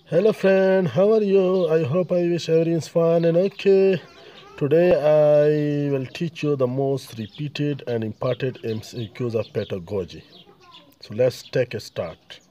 Hello friend, how are you? I hope I wish everyone's fine and okay. Today I will teach you the most repeated and important MCQs of pedagogy. So let's take a start.